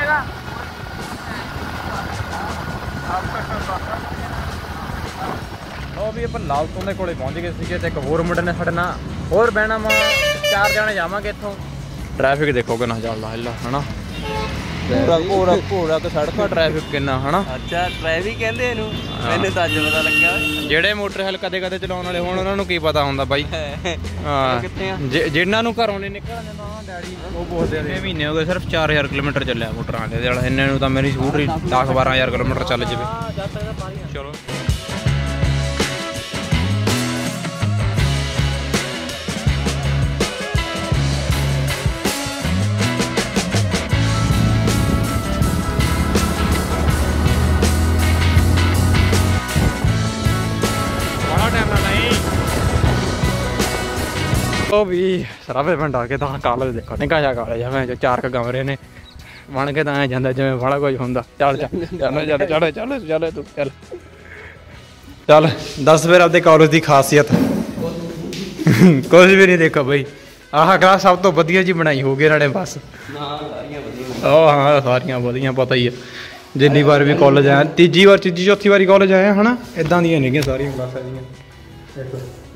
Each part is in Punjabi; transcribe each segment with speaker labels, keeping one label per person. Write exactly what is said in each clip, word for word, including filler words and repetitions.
Speaker 1: ਹੈਗਾ। ਉਹ ਵੀ ਆਪਾਂ ਲਾਲਤੋਂ ਦੇ ਕੋਲੇ ਪਹੁੰਚ ਗਏ ਸੀਗੇ ਤੇ ਇੱਕ ਹੋਰ ਮੁੰਡੇ ਨੇ ਸਾਡੇ ਨਾਲ ਹੋਰ ਬਹਿਣਾ ਵਾ। ਚਾਰ ਜਣੇ ਜਾਵਾਂਗੇ ਇੱਥੋਂ। ਟ੍ਰੈਫਿਕ ਦੇਖੋ ਕਿੰਨਾ ਚੱਲਦਾ ਹਿੱਲਾ ਹਨਾ। ਪੂਰਾ ਪੂਰਾ ਪੂਰਾ ਕਿ ਸੜਕਾਂ ਟ੍ਰੈਫਿਕ ਕਿੰਨਾ ਹਨਾ।
Speaker 2: ਅੱਛਾ ਟ੍ਰੈਫਿਕ ਕਹਿੰਦੇ ਇਹਨੂੰ, ਮੈਨੂੰ ਤਾਂ ਅੱਜ ਪਤਾ ਲੱਗਿਆ।
Speaker 1: ਜਿਹੜੇ ਮੋਟਰਸਾਈਕਲ ਕਦੇ ਕਦੇ ਚਲਾਉਣ ਵਾਲੇ ਹੁਣ ਉਹਨਾਂ ਨੂੰ ਕੀ ਪਤਾ ਹੁੰਦਾ ਬਾਈ। ਹਾਂ
Speaker 2: ਕਿੱਥੇ ਆ
Speaker 1: ਜਿਹਨਾਂ ਨੂੰ ਘਰੋਂ ਨਹੀਂ ਨਿਕਲਣ ਦਿੰਦਾ ਡੈਡੀ ਉਹ ਪੁੱਛਦੇ ਆ। ਮਹੀਨੇ ਹੋ ਗਏ ਸਿਰਫ ਚਾਰ ਹਜ਼ਾਰ ਕਿਲੋਮੀਟਰ ਚੱਲਿਆ ਮੋਟਰਾਂ ਦੇ ਵਾਲਾ। ਇਹਨਾਂ ਨੂੰ ਤਾਂ ਮੇਰੀ ਸਕੂਟਰੀ ਦਸ ਬਾਰਾਂ ਹਜ਼ਾਰ ਕਿਲੋਮੀਟਰ ਚੱਲ ਜਾਵੇ। ਚਲੋ ਉਹ ਵੀ ਸਰਾਵੇ ਪਿੰਡ ਆ ਕੇ ਤਾਂ ਕਾਲਜ ਦੇਖੋ ਨਿੱਕਾ ਜਿਹਾ ਕਾਲਜ ਆ। ਮੈਂ ਚਾਰ ਕ ਕਮਰੇ ਨੇ ਬਣ ਕੇ ਤਾਂ ਐਂ ਜਾਂਦਾ ਜਿਵੇਂ ਬੜਾ ਕੁਝ ਹੁੰਦਾ। ਚੱਲ ਚੱਲ ਚੱਲ ਚੱਲ ਚੱਲ ਚੱਲ ਚੱਲ ਤੂੰ ਚੱਲ ਚੱਲ ਦੱਸ ਫਿਰ ਆਪਦੇ ਕਾਲਜ ਦੀ ਖਾਸੀਅਤ। ਕੁਝ ਵੀ ਨਹੀਂ ਦੇਖੋ ਬਈ ਆਹ ਕਲਾਸ ਸਭ ਤੋਂ ਵਧੀਆ ਜੀ ਬਣਾਈ ਹੋਊਗੀ ਇਹਨਾਂ ਨੇ ਬਸ। ਉਹ ਹਾਂ ਸਾਰੀਆਂ ਵਧੀਆ ਪਤਾ ਹੀ ਆ। ਜਿੰਨੀ ਵਾਰ ਵੀ ਕਾਲਜ ਆਇਆ ਤੀਜੀ ਵਾਰ ਤੀਜੀ ਚੌਥੀ ਵਾਰੀ ਕਾਲਜ ਆਇਆ ਹਨਾ ਇੱਦਾਂ ਦੀਆਂ ਨੇਗੀਆਂ ਸਾਰੀਆਂ ਕਲਾਸਾਂ ਦੀਆਂ।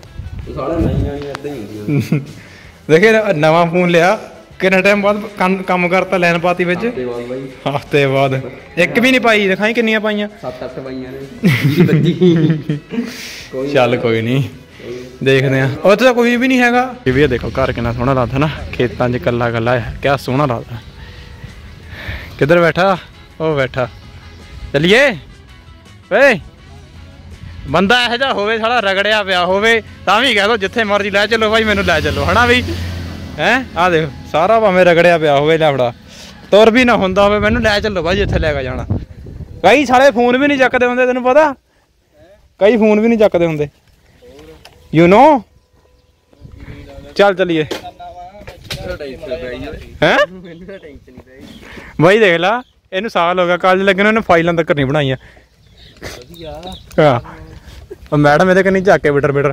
Speaker 1: ਦੇਖੇ ਨਵਾਂ ਫੋਨ ਲਿਆ ਕਿੰਨਾ ਟਾਈਮ ਬਾਅਦ ਕੰਮ ਕਰਤਾ ਲੈਣ ਪਾਤੀ ਵਿੱਚ ਹਫ਼ਤੇ ਬਾਅਦ ਇੱਕ ਵੀ ਨਹੀਂ ਪਾਈ। ਦਿਖਾਈ ਕਿੰਨੀਆਂ ਪਾਈਆਂ
Speaker 2: ਸੱਤ ਅੱਠ ਪਾਈਆਂ ਨੇ।
Speaker 1: ਚੱਲ ਕੋਈ ਨਹੀਂ ਦੇਖਦੇ ਆ। ਉੱਥੇ ਤਾਂ ਕੋਈ ਵੀ ਨਹੀਂ ਹੈਗਾ। ਇਹ ਵੀ ਦੇਖੋ ਘਰ ਕਿੰਨਾ ਸੋਹਣਾ ਲੱਗਦਾ ਨਾ ਖੇਤਾਂ 'ਚ ਇਕੱਲਾ ਇਕੱਲਾ ਕਿਆ ਸੋਹਣਾ ਲੱਗਦਾ। ਕਿੱਧਰ ਬੈਠਾ ਉਹ ਬੈਠਾ। ਚੱਲੀਏ ਵੇ ਬੰਦਾ ਇਹੋ ਜਿਹਾ ਹੋਵੇ ਸਾਲਾ ਰਗੜਿਆ ਪਿਆ ਹੋਵੇ ਤਾਂ ਵੀ ਕਹਿ ਦੋ ਜਿੱਥੇ ਮਰਜ਼ੀ ਲੈ ਚੱਲੋ ਭਾਈ ਮੈਨੂੰ ਲੈ ਚੱਲੋ ਹਨਾ ਬਈ। ਹੈਂ ਆਹ ਦੇਖੋ ਸਾਰਾ ਭਾਵੇਂ ਰਗੜਿਆ ਪਿਆ ਹੋਵੇ ਲੈ ਫੜਾ ਤੁਰ ਵੀ ਨਾ ਹੁੰਦਾ ਹੋਵੇ ਮੈਨੂੰ ਲੈ ਚੱਲੋ ਭਾਈ ਜਿੱਥੇ ਲੈ ਕੇ ਜਾਣਾ। ਕਈ ਸਾਲੇ ਫੋਨ ਵੀ ਨਹੀਂ ਚੱਕਦੇ ਹੁੰਦੇ ਤੈਨੂੰ ਪਤਾ। ਕਈ ਫੋਨ ਵੀ ਨਹੀਂ ਚੱਕਦੇ ਹੁੰਦੇ ਯੂ ਨੋ। ਚੱਲ ਚੱਲੀਏ ਹੈਂ ਬਾਈ ਦੇਖ ਲਾ ਇਹਨੂੰ ਸਾਲ ਹੋ ਗਿਆ ਕਾਲਜ ਲੱਗੇ ਨੂੰ ਇਹਨੇ ਫਾਈਲਾਂ ਤੱਕ ਨਹੀਂ ਬਣਾਈਆਂ। ਹਾਂ ਮੈਡਮ ਇਹਦੇ ਕੰਨੀ ਝਾਕ ਕੇ ਬਿਟਰ ਬਿਟਰ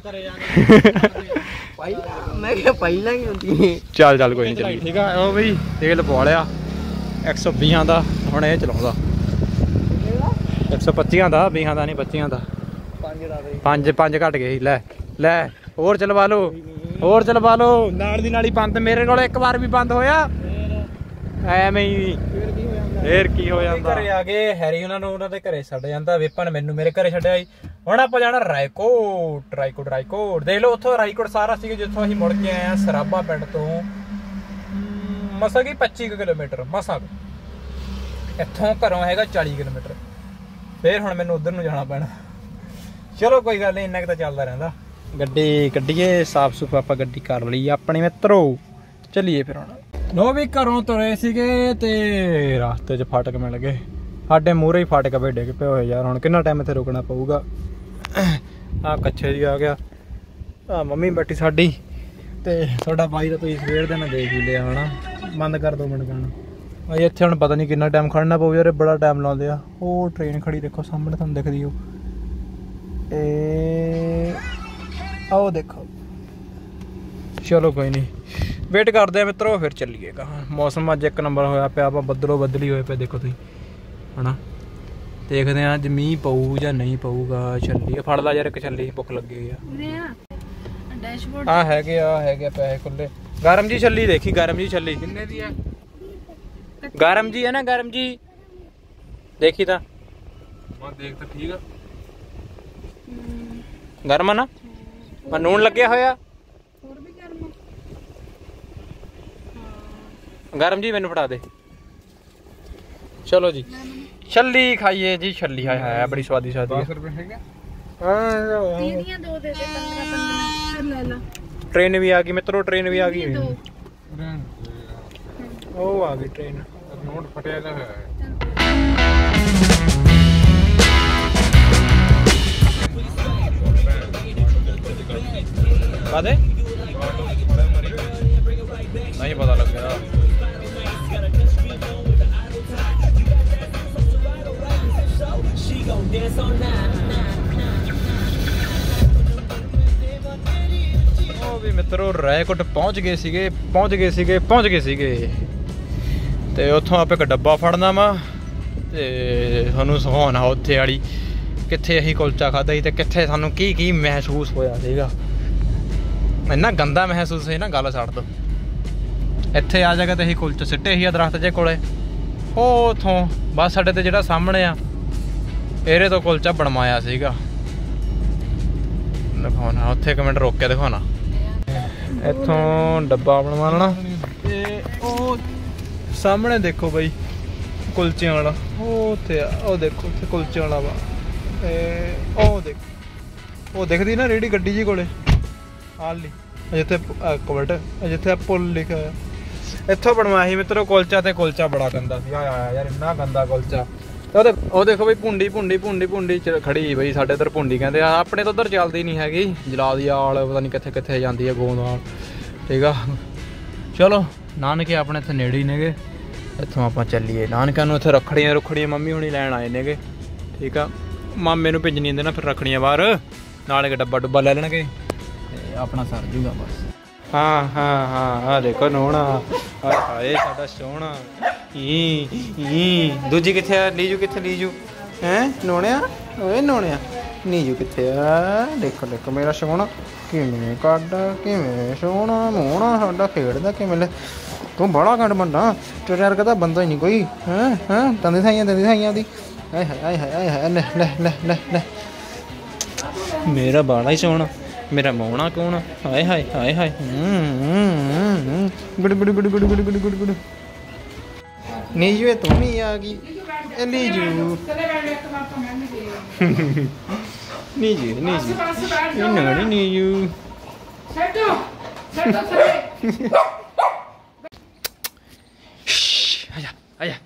Speaker 2: ਮੈਂ ਕਿਹਾ ਪਹਿਲਾਂ ਹੀ ਹੁੰਦੀ।
Speaker 1: ਚੱਲ ਚੱਲ ਕੋਈ ਨਹੀਂ ਚੱਲੀ ਠੀਕ ਆ। ਉਹ ਬਈ ਤੇਲ ਪਵਾ ਲਿਆ ਇੱਕ ਸੌ ਵੀਹਾਂ ਦਾ ਹੁਣ ਇਹ ਚਲਾਉਂਦਾ ਇੱਕ ਸੌ ਪੱਚੀਆਂ ਦਾ ਵੀਹਾਂ ਦਾ ਨਹੀਂ ਪੱਚੀਆਂ ਦਾ। ਪੰਜ ਪੰਜ ਘੱਟ ਗਏ ਲੈ ਲੈ ਹੋਰ ਚਲਵਾ ਲਓ ਹੋਰ ਚਲਵਾ ਲਓ ਨਾਲ ਦੀ ਨਾਲ ਹੀ ਬੰਦ। ਮੇਰੇ ਕੋਲ ਇੱਕ ਵਾਰ ਵੀ ਬੰਦ ਹੋਇਆ ਐਵੇਂ ਹੀ ਫੇਰ ਕੀ ਹੋ ਜਾਂਦਾ। ਘਰੇ ਆ ਗਏ ਹੈਰੀ ਉਹਨਾਂ ਨੂੰ ਉਹਨਾਂ ਦੇ ਘਰੇ ਛੱਡ ਜਾਂਦਾ। ਵਿਪਨ ਮੈਨੂੰ ਮੇਰੇ ਘਰੇ ਛੱਡਿਆ ਸੀ। ਹੁਣ ਆਪਾਂ ਜਾਣਾ ਰਾਏਕੋਟ ਰਾਏਕੋਟ ਰਾਏਕੋਟ ਦੇਖ ਲਓ ਉੱਥੋਂ ਰਾਏਕੋਟ ਸਾਰਾ ਸੀਗਾ ਜਿੱਥੋਂ ਅਸੀਂ ਮੁੜ ਕੇ ਆਏ ਹਾਂ ਸਰਾਭਾ ਪਿੰਡ ਤੋਂ ਮਸਾ ਕੀ ਪੱਚੀ ਕਿਲੋਮੀਟਰ ਮਸਾ ਇੱਥੋਂ ਘਰੋਂ ਹੈਗਾ ਚਾਲੀ ਕਿਲੋਮੀਟਰ। ਫੇਰ ਹੁਣ ਮੈਨੂੰ ਉਧਰ ਨੂੰ ਜਾਣਾ ਪੈਣਾ। ਚਲੋ ਕੋਈ ਗੱਲ ਨਹੀਂ ਇੰਨਾ ਕੁ ਤਾਂ ਚੱਲਦਾ ਰਹਿੰਦਾ। ਗੱਡੀ ਕੱਢੀਏ ਸਾਫ ਸੁਫ ਆਪਾਂ ਗੱਡੀ ਕਰ ਲਈ ਆਪਣੇ ਮਿੱਤਰੋ। ਚੱਲੀਏ ਫਿਰ ਹੁਣ ਲੋ ਵੀ ਘਰੋਂ ਤੁਰੇ ਸੀਗੇ ਤੇ ਰਸਤੇ 'ਚ ਫਾਟਕ ਮਿਲ ਗਏ। ਸਾਡੇ ਮੂਹਰੇ ਹੀ ਫਾਟਕ ਪਏ ਡਿੱਗ ਪਏ ਹੋਏ ਯਾਰ। ਹੁਣ ਕਿੰਨਾ ਟਾਈਮ ਇੱਥੇ ਰੁਕਣਾ ਪਊਗਾ। ਆਹ ਕੱਛੇ ਜੀ ਆ ਗਿਆ। ਆਹ ਮੰਮੀ ਬੈਠੀ ਸਾਡੀ ਤੇ ਤੁਹਾਡਾ ਬਾਈ ਦਾ ਤੁਸੀਂ ਸਵੇਰ ਦੇ ਨਾਲ ਦੇਖ ਹੀ ਲਿਆ ਹੋਣਾ। ਬੰਦ ਕਰ ਦੋ ਮਿੰਟ ਗਾਣਾ ਭਾਈ। ਇੱਥੇ ਹੁਣ ਪਤਾ ਨਹੀਂ ਕਿੰਨਾ ਟਾਈਮ ਖੜਨਾ ਪਊ ਯਾਰ। ਬੜਾ ਟਾਈਮ ਲਾਉਂਦੇ ਆ। ਉਹ ਟ੍ਰੇਨ ਖੜੀ ਦੇਖੋ ਸਾਹਮਣੇ ਤੁਹਾਨੂੰ ਦਿਖਦੀ ਉਹ ਇਹ ਆਓ ਦੇਖੋ। ਚਲੋ ਕੋਈ ਨਹੀਂ ਵੇਟ ਕਰਦੇ ਆ ਮਿੱਤਰੋ ਫਿਰ ਚੱਲੀਏ ਕਹਾਂ। ਮੌਸਮ ਅੱਜ ਇੱਕ ਨੰਬਰ ਹੋਇਆ ਪਿਆ ਆਪਾਂ ਬੱਦਲੋ ਬੱਦਲੀ ਹੋਏ ਪਏ ਦੇਖੋ ਤੁਸੀਂ ਹਨਾ। ਦੇਖਦੇ ਹਾਂ ਅੱਜ ਮੀਂਹ ਪਊ ਜਾਂ ਨਹੀਂ ਪਊਗਾ। ਛੱਲੀ ਫੜ ਲਾ ਯਾਰ ਇੱਕ ਛੱਲੀ ਭੁੱਖ ਲੱਗੀ ਹੋਈ ਆ। ਆ ਹੈਗੇ ਆ ਹੈਗੇ ਪੈਸੇ ਖੁੱਲੇ। ਗਰਮ ਜੀ ਛੱਲੀ ਦੇਖੀ ਗਰਮ ਜੀ ਛੱਲੀ ਕਿੰਨੇ ਦੀ ਆ। ਗਰਮ ਜੀ ਹੈ ਨਾ ਗਰਮ ਜੀ ਦੇਖੀ ਤਾਂ ਦੇਖ ਤਾਂ ਠੀਕ ਆ ਗਰਮ ਆ ਨਾ। ਮੈਂ ਨੂਣ ਲੱਗਿਆ ਹੋਇਆ ਗਰਮ ਜੀ ਮੈਨੂੰ ਫੜਾ ਦੇ। ਚਲੋ ਜੀ ਛੱਲੀ ਖਾਈਏ ਜੀ। ਛੱਲੀ ਹੈ ਹੈ ਬੜੀ ਸਵਾਦੀ ਸਵਾਦੀ ਟ੍ਰੇਨ ਵੀ ਆ ਗਈ ਮਿੱਤਰੋ। ਟ੍ਰੇਨ ਵੀ ਆ ਗਈ ਉਹ ਆ ਗਈ ਟ੍ਰੇਨ। ਨੋਟ ਫਟਿਆ ਦਾ ਹੈ। ਕਾਦੇ ਨਹੀਂ ਪਤਾ ਲੱਗਿਆ। ਉਹ ਵੀ ਮਿੱਤਰੋ ਰਾਏਕੋਟ ਪਹੁੰਚ ਗਏ ਸੀਗੇ ਪਹੁੰਚ ਗਏ ਸੀਗੇ ਪਹੁੰਚ ਗਏ ਸੀਗੇ ਤੇ ਉੱਥੋਂ ਆਪਾਂ ਇੱਕ ਡੱਬਾ ਫੜਨਾ ਵਾ ਤੇ ਤੁਹਾਨੂੰ ਸੁਹਾਉਣਾ ਉੱਥੇ ਵਾਲੀ ਕਿੱਥੇ ਅਸੀਂ ਕੁਲਚਾ ਖਾਧਾ ਸੀ ਤੇ ਕਿੱਥੇ ਸਾਨੂੰ ਕੀ ਕੀ ਮਹਿਸੂਸ ਹੋਇਆ ਸੀਗਾ। ਇੰਨਾ ਗੰਦਾ ਮਹਿਸੂਸ ਸੀ ਨਾ, ਗੱਲ ਛੱਡ ਦੋ। ਇੱਥੇ ਆ ਜਗ੍ਹਾ ਤੇ ਅਸੀਂ ਕੁਲਚੇ ਸਿੱਟੇ ਸੀ ਦਰਖਤ ਜੇ ਕੋਲੇ, ਉਹ ਉੱਥੋਂ ਬਸ ਸਾਡੇ ਤੇ ਜਿਹੜਾ ਸਾਹਮਣੇ ਆ ਇਹਦੇ ਤੋਂ ਕੁਲਚਾ ਬਣਵਾਇਆ ਸੀਗਾ। ਦਿਖਾਉਣਾ ਉੱਥੇ ਇੱਕ ਮਿੰਟ ਰੋਕ ਕੇ ਦਿਖਾਉਣਾ। ਇੱਥੋਂ ਡੱਬਾ ਬਣਵਾ ਲੈਣਾ ਤੇ ਉਹ ਸਾਹਮਣੇ ਦੇਖੋ ਬਈ ਕੁਲਚਿਆਂ ਵਾਲਾ, ਉਹ ਉੱਥੇ ਆ, ਉਹ ਦੇਖੋ ਉੱਥੇ ਕੁਲਚਿਆਂ ਵਾਲਾ ਵਾ। ਤੇ ਉਹ ਦੇਖ, ਉਹ ਦਿਖਦੀ ਨਾ ਰੇਹੜੀ ਗੱਡੀ ਜੀ ਕੋਲੇ ਆਲੀ, ਜਿੱਥੇ ਕਵਰਟ ਜਿੱਥੇ ਪੁੱਲ ਲਿਖਿਆ ਹੋਇਆ, ਇੱਥੋਂ ਬਣਵਾਇਆ ਸੀ ਮਿੱਤਰੋ ਕੁਲਚਾ। ਤੇ ਕੁਲਚਾ ਬੜਾ ਗੰਦਾ ਸੀ ਆਇਆ ਯਾਰ, ਇੰਨਾ ਗੰਦਾ ਕੁਲਚਾ। ਉਹਦੇ ਉਹ ਦੇਖੋ ਬਈ ਭੁੰਡੀ ਭੁੰਡੀ ਭੁੰਡੀ ਭੁੰਡੀ ਚ ਖੜੀ ਬਈ, ਸਾਡੇ ਇੱਧਰ ਭੁੰਡੀ ਕਹਿੰਦੇ ਆ, ਆਪਣੇ ਤਾਂ ਉੱਧਰ ਚੱਲਦੀ ਨਹੀਂ ਹੈਗੀ। ਜਲਾਦੀਆਲ ਪਤਾ ਨਹੀਂ ਕਿੱਥੇ ਕਿੱਥੇ ਜਾਂਦੀ ਹੈ, ਗੋਂਦਵਾਲ। ਠੀਕ ਆ, ਚਲੋ ਨਾਨਕੇ ਆਪਣੇ ਇੱਥੇ ਨੇੜੇ ਹੀ ਨੇਗੇ। ਇੱਥੋਂ ਆਪਾਂ ਚੱਲੀਏ ਨਾਨਕਿਆਂ ਨੂੰ। ਇੱਥੇ ਰੱਖੜੀਆਂ ਰੁੱਖੜੀਆਂ ਮੰਮੀ ਹੁਣੀ ਲੈਣ ਆਏ ਨੇਗੇ। ਠੀਕ ਆ, ਮਾਮੇ ਨੂੰ ਭੇਜਣੀ ਹੁੰਦੇ ਨਾ ਫਿਰ ਰੱਖੜੀਆਂ ਬਾਹਰ, ਨਾਲ ਇੱਕ ਡੱਬਾ ਡੁੱਬਾ ਲੈ ਲੈਣਗੇ ਤੇ ਆਪਣਾ ਸਰ ਜੂਗਾ ਬਸ। ਹਾਂ ਹਾਂ ਹਾਂ, ਆ ਦੇਖੋ ਨੋਣਾ, ਹਾਏ ਹਾਏ ਸਾਡਾ ਸੋਹਣਾ। ਈ ਈ ਦੂਜੀ ਕਿੱਥੇ ਆ? ਲੀਜੂ ਕਿੱਥੇ? ਲੀਜੂ ਹੈਂ ਨੋਣਿਆ, ਓਏ ਨੋਣਿਆ ਨੀਜੂ ਕਿੱਥੇ ਆ? ਦੇਖੋ ਦੇਖੋ ਮੇਰਾ ਸੋਹਣਾ ਕਿਵੇਂ ਕੱਢਦਾ, ਕਿਵੇਂ ਸੋਹਣਾ ਮੋਹਣਾ ਸਾਡਾ ਖੇਡਦਾ ਕਿਵੇਂ। ਲੈ ਤੂੰ ਬੜਾ ਘੰਟ ਬੰਦਾ, ਤੇਰੇ ਵਰਗਾ ਤਾਂ ਬੰਦਾ ਹੀ ਨਹੀਂ ਕੋਈ। ਹੈਂ ਹੈਂ ਦੰਦੀ ਸਾਈਆਂ ਦੰਦੀ ਸਾਈਆਂ ਦੀ। ਆਏ ਹਾਏ ਆਏ ਹਾਏ ਆਏ ਹਾਏ, ਲੈ ਲੈ ਲੈ ਲੈ ਲੈ ਮੇਰਾ ਬਾਲਾ ਹੀ ਸੋਹਣਾ, ਮੇਰਾ ਮੋਹਣਾ ਕੌਣ? ਹਾਏ ਹਾਏ ਹਾਏ ਹਾਏ, ਗੁੜ ਗੁੜ ਗੁੜ ਗੁੜ ਗੁੜ ਗੁੜ ਗੁੜ ਗੁੜ। ਨੀਜੂ ਇਹ ਤੂੰ ਵੀ ਆ ਗਈ, ਇਹ ਨੀਜੂ ਨੀਜੂ ਨੀਜੂ ਇਹ ਨਾੜੀ ਨੀਜੂ। ਆਜਾ ਆਜਾ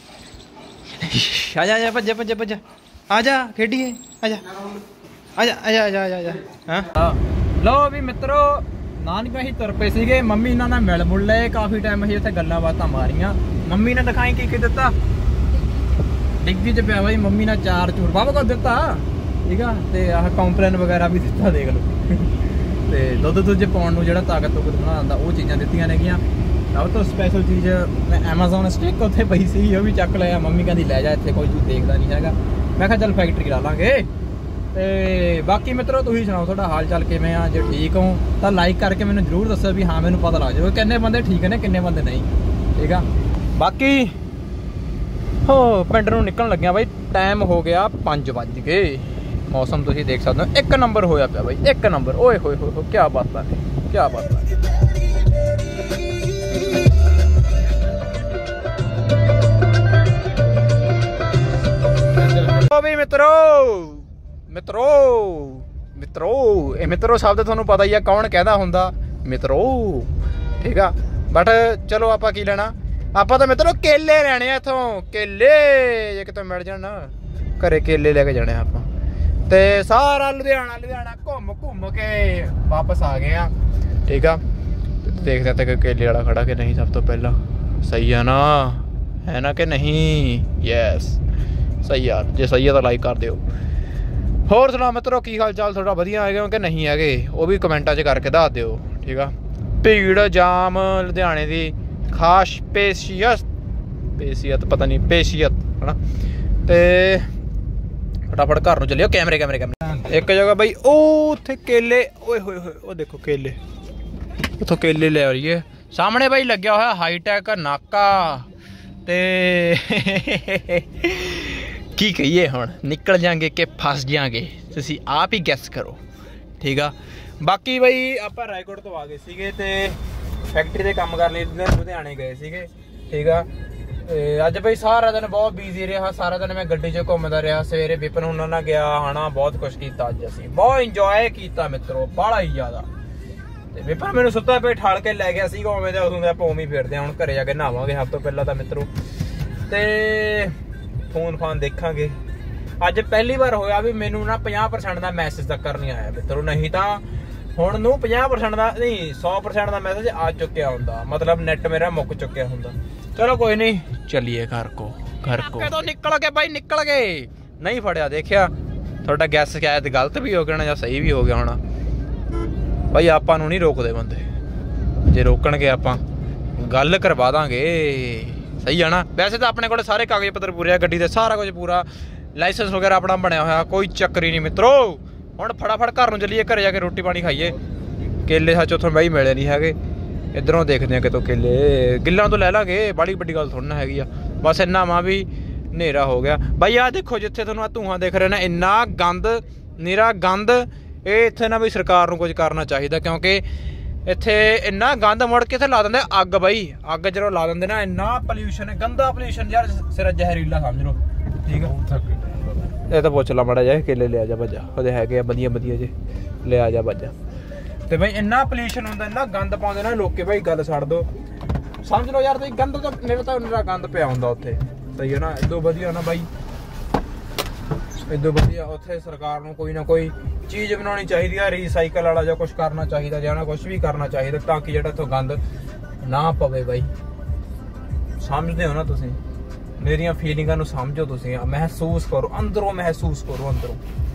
Speaker 1: ਆਜਾ ਆਜਾ, ਭੱਜਾ ਭੱਜਾ ਭੱਜਾ, ਆਜਾ ਖੇਡੀਏ, ਆਜਾ ਆਜਾ ਆਜਾ ਆਜਾ ਆਜਾ। ਹਾਂ ਲਓ ਵੀ ਮਿੱਤਰੋ, ਨਾਨਕਾ ਹੀ ਤੁਰ ਪਏ ਸੀਗੇ। ਮੰਮੀ ਇਹਨਾਂ ਨਾਲ ਮਿਲ ਮੁਲ ਲਏ, ਕਾਫੀ ਟਾਈਮ ਅਸੀਂ ਉੱਥੇ ਗੱਲਾਂ ਬਾਤਾਂ ਮਾਰੀਆਂ। ਮੰਮੀ ਨੇ ਦਿਖਾਈ ਕੀ ਕੀ ਦਿੱਤਾ, ਡਿੱਗੀ ਚ ਪਿਆ ਬਾਈ ਮੰਮੀ ਨੇ ਚਾਰ ਚੂਰ ਬਾਬਾ ਕੋ ਦਿੱਤਾ। ਠੀਕ ਆ, ਤੇ ਆਹ ਕੰਪਲੇਨ ਵਗੈਰਾ ਵੀ ਦਿੱਤਾ ਦੇਖ ਲਓ। ਤੇ ਦੁੱਧ ਦੁੱਧ ਪਾਉਣ ਨੂੰ ਜਿਹੜਾ ਤਾਕਤ ਤੁਕਤ ਬਣਾਉਂਦਾ ਉਹ ਚੀਜ਼ਾਂ ਦਿੱਤੀਆਂ ਨੇਗੀਆਂ। ਸਭ ਤੋਂ ਸਪੈਸ਼ਲ ਚੀਜ਼ ਮੈਂ ਐਮਾਜ਼ੋਨ ਸਟਿਕ ਉੱਥੇ ਪਈ ਸੀ, ਉਹ ਵੀ ਚੱਕ ਲਿਆ। ਮੰਮੀ ਕਹਿੰਦੀ ਲੈ ਜਾ, ਇੱਥੇ ਕੋਈ ਤੂੰ ਦੇਖਦਾ ਨਹੀਂ ਹੈਗਾ। ਮੈਂ ਕਿਹਾ ਚੱਲ ਫੈਕਟਰੀ ਲਾ ਲਾਂਗੇ। ਤੇ ਬਾਕੀ ਮਿੱਤਰੋ ਤੁਸੀਂ ਸੁਣਾਓ, ਤੁਹਾਡਾ ਹਾਲ ਚਾਲ ਕਿਵੇਂ ਆ? ਜੇ ਠੀਕ ਹੋ ਤਾਂ ਲਾਈਕ ਕਰਕੇ ਮੈਨੂੰ ਜ਼ਰੂਰ ਦੱਸੋ ਵੀ ਹਾਂ ਮੈਨੂੰ ਪਤਾ ਲੱਗ ਜਾਵੇ ਕਿੰਨੇ ਬੰਦੇ ਠੀਕ ਨੇ ਕਿੰਨੇ ਬੰਦੇ ਨਹੀਂ। ਠੀਕ ਆ, ਬਾਕੀ ਹੋ ਪਿੰਡ ਨੂੰ ਨਿਕਲਣ ਲੱਗਿਆ ਬਾਈ। ਟਾਈਮ ਹੋ ਗਿਆ ਪੰਜ ਵੱਜ ਗਏ। ਮੌਸਮ ਤੁਸੀਂ ਦੇਖ ਸਕਦੇ ਹੋ ਇੱਕ ਨੰਬਰ ਹੋਇਆ ਪਿਆ ਬਾਈ, ਇੱਕ ਨੰਬਰ। ਓਏ ਹੋਏ ਹੋਏ ਹੋਏ, ਕਿਆ ਬਾਤਾਂ ਨੇ, ਕਿਆ ਬਾਤਾਂ ਨੇ। ਵੀ ਮਿੱਤਰੋ ਮਿੱਤਰੋ ਮਿੱਤਰੋ ਇਹ ਮਿੱਤਰੋ ਸ਼ਬਦ ਤੁਹਾਨੂੰ ਪਤਾ ਹੀ ਆ ਕੌਣ ਕਹਿੰਦਾ ਹੁੰਦਾ, ਮਿੱਤਰੋ। ਠੀਕ ਆ, ਬਟ ਚਲੋ ਆਪਾਂ ਕੀ ਲੈਣਾ, ਆਪਾਂ ਤਾਂ ਮਿੱਤਰੋ ਕੇਲੇ ਲੈਣੇ ਆ ਇੱਥੋਂ। ਕੇਲੇ ਜੇ ਕਿਤੇ ਮਿਲ ਜਾਣ ਨਾ ਘਰੇ, ਕੇਲੇ ਲੈ ਕੇ ਜਾਣੇ ਆਪਾਂ। ਤੇ ਸਾਰਾ ਲੁਧਿਆਣਾ ਲੁਧਿਆਣਾ ਘੁੰਮ ਘੁੰਮ ਕੇ ਵਾਪਸ ਆ ਗਏ ਆ। ਠੀਕ ਆ, ਦੇਖਦੇ ਤੇ ਕੇਲੇ ਵਾਲਾ ਖੜਾ ਕਿ ਨਹੀਂ ਸਭ ਤੋਂ ਪਹਿਲਾਂ। ਸਹੀ ਆ ਨਾ, ਹੈ ਨਾ ਕਿ ਨਹੀਂ? ਯੈਸ ਸਹੀ ਆ, ਜੇ ਸਹੀ ਆ ਤਾਂ ਲਾਈਕ ਕਰ ਦਿਓ। ਹੋਰ ਸੁਣਾਓ ਮਿੱਤਰੋ, ਕੀ ਹਾਲ ਚਾਲ ਤੁਹਾਡਾ? ਵਧੀਆ ਹੈਗੇ ਕਿ ਨਹੀਂ ਹੈਗੇ? ਉਹ ਵੀ ਕਮੈਂਟਾਂ 'ਚ ਕਰਕੇ ਦੱਸ ਦਿਓ। ਠੀਕ ਆ, ਭੀੜ ਜਾਮ ਲੁਧਿਆਣੇ ਦੀ ਖਾਸ ਪੇਸ਼ੀਅਤ ਪੇਸ਼ੀਅਤ ਪਤਾ ਨਹੀਂ ਪੇਸ਼ੀਅਤ ਹੈ ਨਾ। ਤੇ ਫਟਾਫਟ ਘਰ ਨੂੰ ਚੱਲਿਓ। ਕੈਮਰੇ ਕੈਮਰੇ ਕੈਮਰੇ ਇੱਕ ਜਗ੍ਹਾ ਬਾਈ, ਉਹ ਉੱਥੇ ਕੇਲੇ, ਓਏ ਹੋਏ ਹੋਏ, ਉਹ ਦੇਖੋ ਕੇਲੇ, ਉੱਥੋਂ ਕੇਲੇ ਲੈ ਆਈਏ। ਸਾਹਮਣੇ ਬਾਈ ਲੱਗਿਆ ਹੋਇਆ ਹਾਈਟੈਕ ਨਾਕਾ। ਤੇ ਕੀ ਕਹੀਏ ਹੁਣ, ਨਿਕਲ ਜਾਂਗੇ ਕਿ ਫਸ ਜਾਂਗੇ, ਤੁਸੀਂ ਆਪ ਹੀ ਗੈਸ ਕਰੋ। ਠੀਕ ਆ, ਬਾਕੀ ਬਾਈ ਆਪਾਂ ਰਾਏਕੋਟ ਤੋਂ ਆ ਗਏ ਸੀਗੇ ਤੇ ਫੈਕਟਰੀ ਦੇ ਕੰਮ ਕਰਨ ਲਈ ਲੁਧਿਆਣੇ ਗਏ ਸੀਗੇ। ਠੀਕ ਆ, ਅੱਜ ਬਾਈ ਸਾਰਾ ਦਿਨ ਬਹੁਤ ਬਿਜ਼ੀ ਰਿਹਾ। ਸਾਰਾ ਦਿਨ ਮੈਂ ਗੱਡੀ 'ਚ ਘੁੰਮਦਾ ਰਿਹਾ। ਸਵੇਰੇ ਵਿਪਨ ਉਹਨਾਂ ਨਾਲ ਗਿਆ ਹਨਾ, ਬਹੁਤ ਕੁਛ ਕੀਤਾ ਅੱਜ ਅਸੀਂ, ਬਹੁਤ ਇੰਜੋਏ ਕੀਤਾ ਮਿੱਤਰੋ, ਬਾਹਲਾ ਹੀ ਜ਼ਿਆਦਾ। ਤੇ ਵਿਪਨ ਮੈਨੂੰ ਸੁੱਤਾ ਪਏ ਠਾਲ ਕੇ ਲੈ ਗਿਆ ਸੀਗਾ, ਉਵੇਂ ਦਾ ਉਦੋਂ ਦਾ ਆਪਾਂ ਉਵੇਂ ਹੀ ਫਿਰਦੇ ਆ। ਹੁਣ ਘਰੇ ਜਾ ਕੇ ਨਹਾਵਾਂਗੇ ਸਭ ਤੋਂ ਪਹਿਲਾਂ ਤਾਂ ਮਿੱਤਰੋ, ਤੇ ਫੋਨ ਫਾਨ ਦੇਖਾਂਗੇ। ਅੱਜ ਪਹਿਲੀ ਵਾਰ ਹੋਇਆ ਵੀ ਮੈਨੂੰ ਨਾ ਪੰਜਾਹ ਪਰਸੈਂਟ ਦਾ ਮੈਸੇਜ ਤੱਕ ਨਹੀਂ ਆਇਆ ਮਿੱਤਰੋ, ਨਹੀਂ ਤਾਂ ਹੁਣ ਨੂੰ ਪੰਜਾਹ ਪਰਸੈਂਟ ਦਾ ਨਹੀਂ ਸੌ ਪਰਸੈਂਟ ਦਾ ਮੈਸੇਜ ਆ ਚੁੱਕਿਆ ਹੁੰਦਾ, ਮਤਲਬ ਨੈਟ ਮੇਰਾ ਮੁੱਕ ਚੁੱਕਿਆ ਹੁੰਦਾ। ਚਲੋ ਕੋਈ ਨਹੀਂ, ਚੱਲੀਏ ਘਰ ਕੋ ਘਰ ਕੋ। ਤੋਂ ਨਿਕਲ ਗਏ ਬਾਈ, ਨਿਕਲ ਗਏ। ਨਹੀਂ ਫੜਿਆ, ਦੇਖਿਆ ਤੁਹਾਡਾ ਗੈਸ ਸ਼ਾਇਦ ਗਲਤ ਵੀ ਹੋ ਗਿਆ ਜਾਂ ਸਹੀ ਵੀ ਹੋ ਗਿਆ ਹੋਣਾ। ਬਾਈ ਆਪਾਂ ਨੂੰ ਨਹੀਂ ਰੋਕਦੇ ਬੰਦੇ, ਜੇ ਰੋਕਣਗੇ ਆਪਾਂ ਗੱਲ ਕਰਵਾ ਦਾਂਗੇ। ਸਹੀ ਆ ਨਾ। ਵੈਸੇ ਤਾਂ ਆਪਣੇ ਕੋਲ ਸਾਰੇ ਕਾਗਜ਼ ਪੱਤਰ ਪੂਰੇ ਆ ਗੱਡੀ ਦੇ, ਸਾਰਾ ਕੁਝ ਪੂਰਾ, ਲਾਇਸੈਂਸ ਵਗੈਰਾ ਆਪਣਾ ਬਣਿਆ ਹੋਇਆ, ਕੋਈ ਚੱਕਰ ਹੀ ਨਹੀਂ ਮਿੱਤਰੋ। ਹੁਣ ਫਟਾਫਟ ਘਰ ਨੂੰ ਚੱਲੀਏ, ਘਰੇ ਜਾ ਕੇ ਰੋਟੀ ਪਾਣੀ ਖਾਈਏ। ਕੇਲੇ ਸੱਚ ਉੱਥੋਂ ਬਾਈ ਮਿਲੇ ਨਹੀਂ ਹੈਗੇ, ਇੱਧਰੋਂ ਦੇਖਦੇ ਆ ਕਿਤੋਂ ਕੇਲੇ, ਗਿੱਲਾਂ ਤੋਂ ਲੈ ਲਾਂਗੇ, ਬਾੜੀ ਵੱਡੀ ਗੱਲ ਥੋੜ੍ਹਾ ਨਾ ਹੈਗੀ ਆ। ਬਸ ਇੰਨਾ ਵਾ ਵੀ ਹਨੇਰਾ ਹੋ ਗਿਆ ਬਾਈ। ਆਹ ਦੇਖੋ ਜਿੱਥੇ ਤੁਹਾਨੂੰ ਆਹ ਧੂੰਆਂ ਦਿਖ ਰਿਹਾ ਨਾ, ਇੰਨਾ ਗੰਦ, ਨਿਰਾ ਗੰਦ। ਇਹ ਇੱਥੇ ਨਾ ਬਈ ਸਰਕਾਰ ਨੂੰ ਕੁਝ ਕਰਨਾ ਚਾਹੀਦਾ, ਕਿਉਂਕਿ ਇੱਥੇ ਇੰਨਾ ਗੰਦ ਮੁੜ ਕੇ ਇੱਥੇ ਲਾ ਦਿੰਦੇ ਅੱਗ ਬਾਈ। ਅੱਗ ਜਦੋਂ ਲਾ ਦਿੰਦੇ ਨਾ, ਇੰਨਾ ਪੋਲਿਊਸ਼ਨ, ਗੰਦਾ ਪੋਲਿਊਸ਼ਨ ਯਾਰ, ਸਿਰ ਜ਼ਹਿਰੀਲਾ ਸਮਝ ਲਓ। ਠੀਕ ਆ, ਇਹ ਤਾਂ ਪੁੱਛ ਲਾ ਮਾੜਾ ਜਿਹਾ, ਕੇਲੇ ਲਿਆ ਜਾ ਬੱਜਾ, ਉਹਦੇ ਹੈਗੇ ਆ ਵਧੀਆ ਵਧੀਆ ਜੇ, ਲਿਆ ਜਾ ਬੱਜਾ। ਤੇ ਬਾਈ ਇੰਨਾ ਪੋਲਿਊਸ਼ਨ ਹੁੰਦਾ, ਇੰਨਾ ਗੰਦ ਪਾਉਂਦੇ ਨਾ ਲੋਕੇ ਬਾਈ, ਗੱਲ ਛੱਡ ਦੋ। ਸਮਝ ਲਓ ਯਾਰ ਤੁਸੀਂ ਗੰਦ ਤਾਂ ਮੇਰੇ ਤਾਂ ਮੇਰਾ ਗੰਦ ਪਿਆ ਹੁੰਦਾ ਉੱਥੇ, ਸਹੀ ਹੈ ਨਾ। ਇਦੋਂ ਵਧੀਆ ਨਾ ਬਾਈ, ਇਦੋਂ ਵਧੀਆ ਉੱਥੇ ਸਰਕਾਰ ਨੂੰ ਕੋਈ ਨਾ ਕੋਈ ਚੀਜ਼ ਬਣਾਉਣੀ ਚਾਹੀਦੀ ਆ, ਰੀਸਾਈਕਲ ਵਾਲਾ ਜਾਂ ਕੁਛ ਕਰਨਾ ਚਾਹੀਦਾ, ਜਾਂ ਨਾ ਕੁਛ ਵੀ ਕਰਨਾ ਚਾਹੀਦਾ, ਤਾਂ ਕਿ ਜਿਹੜਾ ਇੱਥੋਂ ਗੰਦ ਨਾ ਪਵੇ ਬਾਈ। ਸਮਝਦੇ ਹੋ ਨਾ ਤੁਸੀਂ, ਮੇਰੀਆਂ ਫੀਲਿੰਗਾਂ ਨੂੰ ਸਮਝੋ ਤੁਸੀਂ, ਮਹਿਸੂਸ ਕਰੋ, ਅੰਦਰੋਂ ਮਹਿਸੂਸ ਕਰੋ, ਅੰਦਰੋਂ।